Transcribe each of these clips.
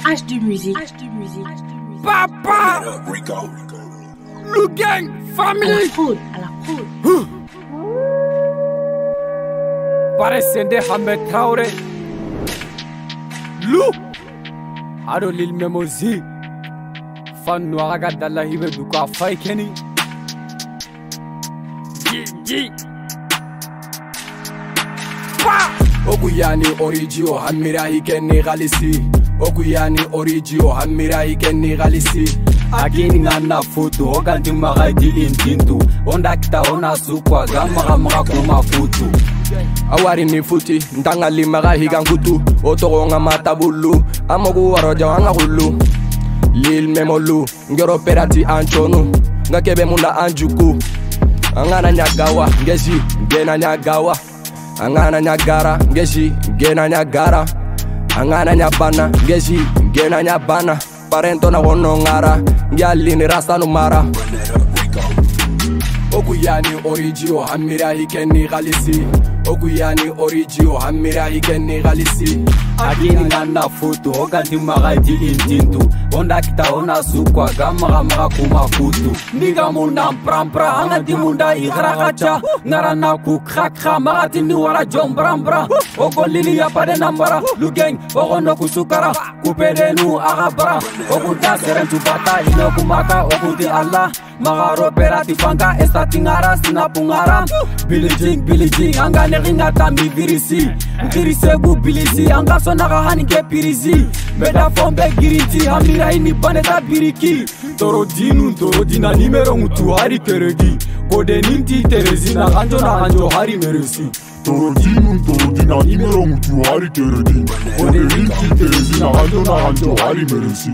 HD Music. Papa Lou Gang Family À la fraude. Pare Sende Hamed Traoré Lou Ado Lil Memozi Fan Noaga Dalla Hibe Duka Fai Kenny G Okuyani Origio Hamira Hikeni Galisi Okuyani Origio Hamira Hikeni Galisi Agini ngana futu Oganti Magaiti Intintu Onda kita ona sukwa Gama kuma futu Awari ni futi Ntanga limaga higangutu Otoro nga matabulu Amogu waroja wanga hulu Lil Memolu Ngero perati anchonu Nga kebe munda anjuku Angana nyagawa Ngeji Ngena nyagawa Angana nyagara Ngeji Ngena nyagara Angana nyabana Ngeji Ngena nyabana Parento na wono ngara Ngialini rasta numara Okuyani Origio Hamira Hikeni Galisi Okuyani Origio Hamira Hikeni Galisi Agini ngana futu Oganti Magaiti Intintu Onda kita ona sukwa Gama kuma futu Niga munda mprampra Angati munda igragacha Narana kukrakha Magati ni wala jombrambra Oko lili ya pade nambara Lugeng Oko no kusukara Kupede nu agabara Oku daseren tubata Ino kumaka Oku di Allah Magaro perati fanga Estati ngara sinapungara Bilijing Anga neringa tambi virisi Virisegu bilisi Anga sonaka hanike pirizi Meda fombe girinti Hamira ini paneta biriki Toro dina nimero ngutu hari teregi Kode ninti terezina Hanjo hari meresi Toro dina nimero ngutu hari teregi Kode ninti terezina Hanjo hari meresi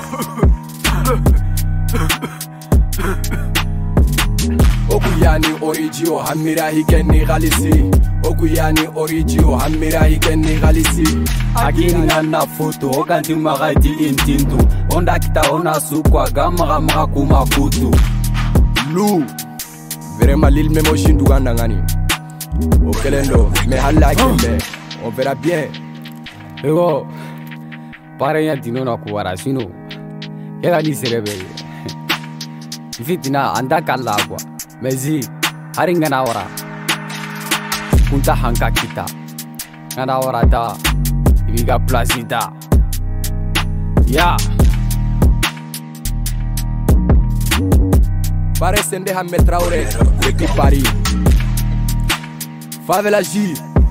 Okuyani Origio Hamira Hikeni Galisi Okuyani Origio Hamira Hikeni Galisi Agini ngana futu Oganti Magaiti Intintu Onda kita ona sukwa Gama kuma futu Lou Vraiment Lil Memo Shinduga Nangani Okelendo Me hala kembe On verra bien Ego Pare ya dino na kuwara sino Ega ni serebe Fitina anda kala agua Mezi hari ngana ora Kunta hanka kita Ngana ora da Ibiga plazida Ya Pare Sende Hamed Traoré L'équipe Paris Favela J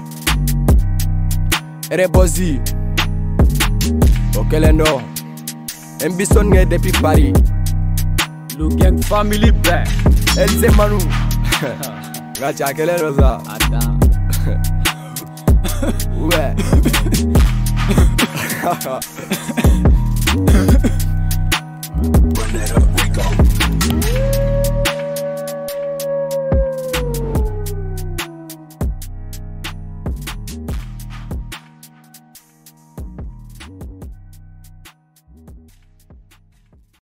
Erebozi Okelendo Mbison nge depuis Paris Lou Gang Family back Elze Manu Gacha kele roza Attends Ouais